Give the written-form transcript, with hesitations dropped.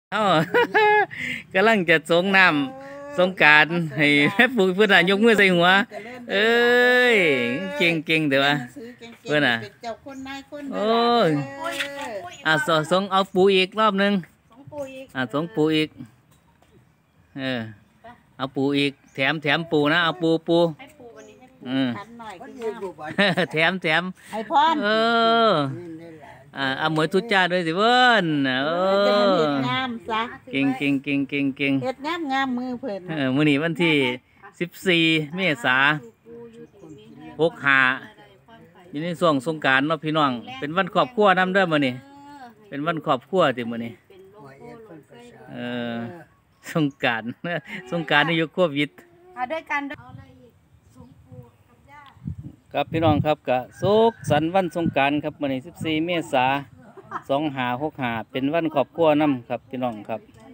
เอ้า กำลังจะสงน้ำสงกรานต์ให้แม่ปู่เพื่อนน่ะยกมือใส่หัวเอ้ยเก่งเก่งเดี๋ยววะเพื่อนน่ะเจ้าคนนายคนโอ้ยสงเอาปูอีกรอบนึงสงปูอีกเอาปูอีกแถมปูนะเอาปูแถมไอ้พรเอาหมวยทุจ้าด้วยสิเพื่อนงามซะเก่งเฮ็ดงามมือเพิ่นมื้อนี้วันที่14 เมษายน65อยู่ในช่วงสงกรานต์เนาะพี่น้องเป็นวันครอบครัวนำเด้อมื้อนี้เป็นวันครอบครัวติมื้อนี้สงกรานต์ในยุคโควิดด้วยกันครับพี่น้องครับกะสุขสันต์วันสงกรานต์ครับมื้อนี้14 เมษายน2565เป็นวันครอบครัวนำครับพี่น้องครับ